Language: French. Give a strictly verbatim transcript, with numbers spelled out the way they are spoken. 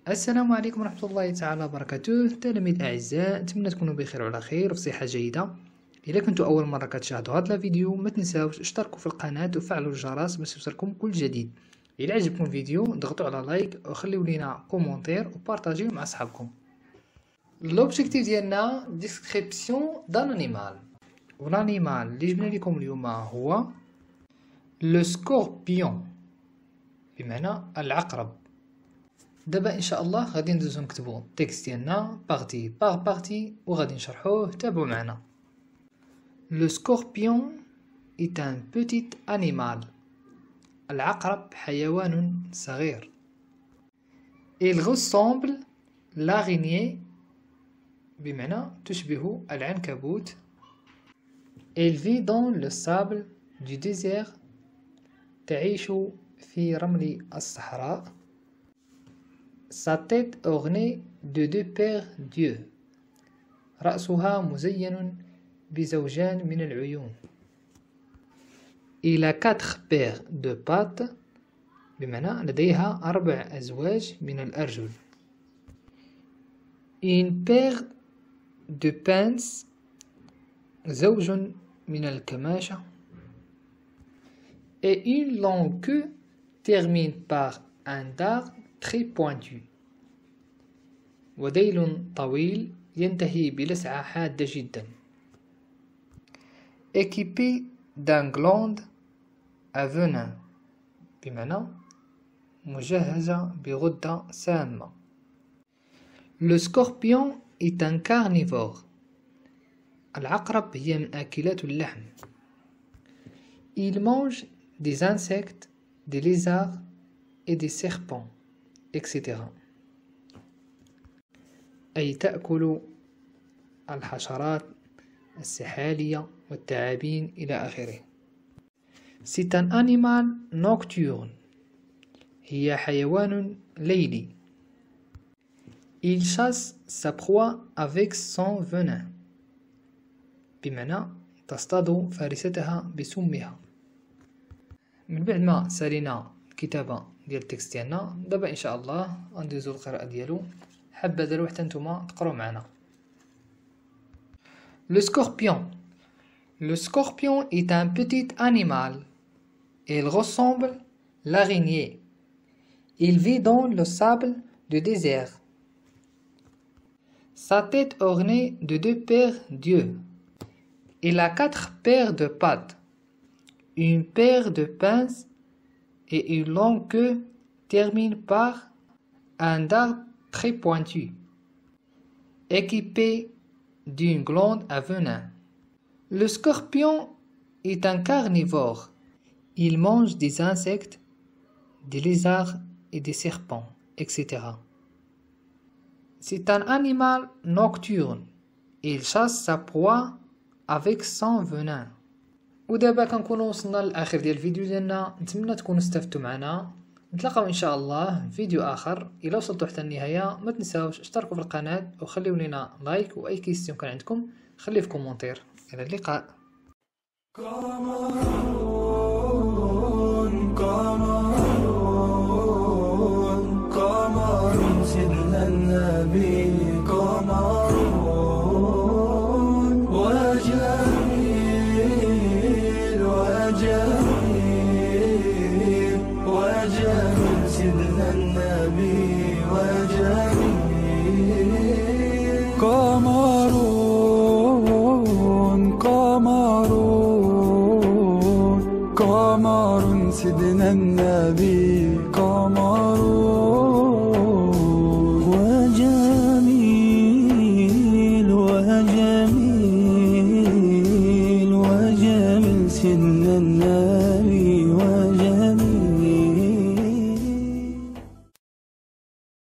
السلام عليكم ورحمة الله تعالى وبركاته. تلاميذ أعزاء، نتمنى تكونوا بخير وعلى خير وفي صحة جيدة. إذا كنتوا أول مرة كتشاهدوا هذا الفيديو ما تنساوش اشتركوا في القناة وفعلوا الجرس باش يوصلكم كل جديد. إذا عجبكم الفيديو ضغطوا على لايك وخليو لينا كومونتير وبارطاجيو مع صحابكم. لوبجيكتيف ديالنا ديسكريبسيون دان انيمال، والانيمال اللي جبنا لكم اليوم هو لو سكوربيون، بمعنى العقرب. دابا ان شاء الله غادي ندوزو نكتبو التكست ديالنا بارتي باغ بارتي وغادي نشرحوه. تابعوا معنا. لو سكوربيون est un petit animal. العقرب حيوان صغير. il ressemble l'araignée، بمعنى تشبه العنكبوت. il vit dans le sable du désert، تعيش في رمل الصحراء. sa tête ornée de deux paires d'yeux، رأسها مزين بزوجان من العيون. il a quatre paires de pattes، بمعنى لديها أربع أزواج من الأرجل. une paire de pinces، زوج من الكماشة. et une longue queue termine par un dard très pointu، وديل طويل ينتهي بلسعة حادة جدا. équipé d'un gland à venin، بمعنى مجهزة بغدة سامة. le scorpion est un carnivore، العقرب هي من آكلات اللحم. il mange des insectes, des lézards et des serpents، et cetera. أي تأكل الحشرات السحالية والتعابين إلى آخره. c'est un animal nocturne، هي حيوان ليلي. il chasse sa proie avec son venin، بمعنى تصطاد فريستها بسمها. من بعد ما سالينا الكتابة ديال التكست ديالنا، دابا ان شاء الله غندوزو القراءة ديالو. حبذا حتى نتوما تقراو معنا. Le scorpion. Le scorpion est un petit animal. Il ressemble à l'araignée. Il vit dans le sable du désert. Sa tête ornée de deux paires d'yeux. Il a quatre paires de pattes, une paire de pinces et une longue queue termine par un dard très pointu, équipé d'une glande à venin. Le scorpion est un carnivore. Il mange des insectes, des lézards et des serpents, et cetera. C'est un animal nocturne. Il chasse sa proie avec son venin. ودابا كنكونوا وصلنا للاخر ديال الفيديو ديالنا. نتمنى تكونوا استفدتوا معنا. نتلاقاو ان شاء الله في فيديو اخر. الى وصلتوا حتى النهايه ما تنساوش اشتركوا في القناه وخليو لنا لايك، واي كيستيون كان عندكم خليه في كومونتير. الى اللقاء. قمرون قمرون قمرون سيدنا النبي قمرون وجميل وجميل وجميل سيدنا النبي وجميل. قمرون قمرون قمرون سيدنا النبي قمرون وجميل وجميل وجميل سيدنا النبي